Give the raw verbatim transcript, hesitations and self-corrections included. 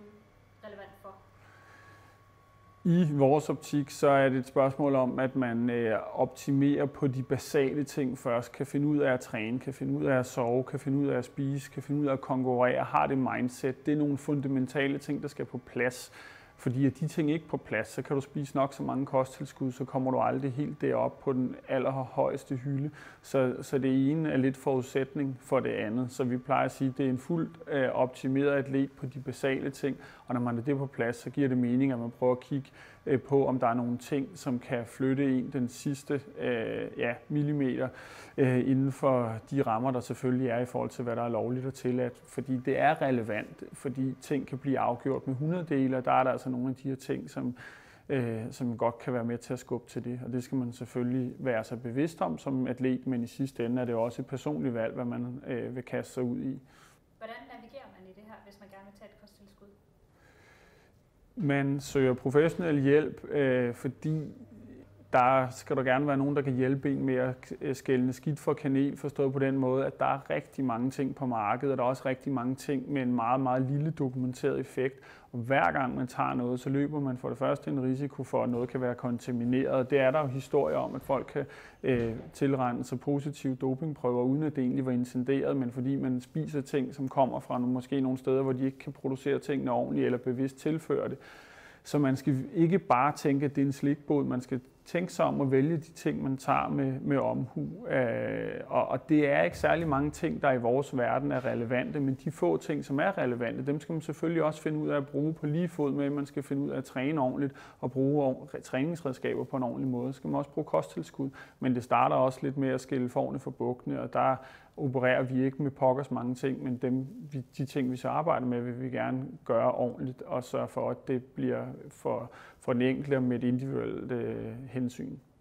kosttilskud relevant for? I vores optik, så er det et spørgsmål om, at man øh, optimerer på de basale ting først, kan finde ud af at træne, kan finde ud af at sove, kan finde ud af at spise, kan finde ud af at konkurrere, har det mindset. Det er nogle fundamentale ting, der skal på plads. Fordi at de ting ikke er på plads, så kan du spise nok så mange kosttilskud, så kommer du aldrig helt derop på den allerhøjeste hylde. Så, så det ene er lidt forudsætning for det andet. Så vi plejer at sige, at det er en fuldt øh, optimeret atlet på de basale ting. Og når man er det på plads, så giver det mening, at man prøver at kigge øh, på, om der er nogle ting, som kan flytte en den sidste øh, ja, millimeter øh, inden for de rammer, der selvfølgelig er i forhold til, hvad der er lovligt og tilladt. Fordi det er relevant, fordi ting kan blive afgjort med hundrededele, og der er der altså nogle af de her ting, som, øh, som godt kan være med til at skubbe til det. Og det skal man selvfølgelig være så bevidst om som atlet, men i sidste ende er det også et personligt valg, hvad man øh, vil kaste sig ud i. Hvordan navigerer man i det her, hvis man gerne vil tage et kosttilskud? Man søger professionel hjælp, øh, fordi der skal der gerne være nogen, der kan hjælpe en med at skelne skidt fra kanel, forstået på den måde, at der er rigtig mange ting på markedet, og der er også rigtig mange ting med en meget, meget lille dokumenteret effekt. Og hver gang man tager noget, så løber man for det første en risiko for, at noget kan være kontamineret. Det er der jo historier om, at folk kan øh, tilregne sig positive dopingprøver, uden at det egentlig var intenderet, men fordi man spiser ting, som kommer fra nogle, måske nogle steder, hvor de ikke kan producere tingene ordentligt eller bevidst tilføre det. Så man skal ikke bare tænke, at det er en slikbåd. Man skal tænke sig om at vælge de ting, man tager med, med omhu. Øh, og, og det er ikke særlig mange ting, der i vores verden er relevante, men de få ting, som er relevante, dem skal man selvfølgelig også finde ud af at bruge på lige fod med. Man skal finde ud af at træne ordentligt og bruge træningsredskaber på en ordentlig måde. Så skal man også bruge kosttilskud, men det starter også lidt med at skille fårene fra bukkene, og der opererer vi ikke med pokkers mange ting, men dem, de ting, vi så arbejder med, vil vi gerne gøre ordentligt og sørge for, at det bliver for, for den enkelte med et individuelt øh, hensyn.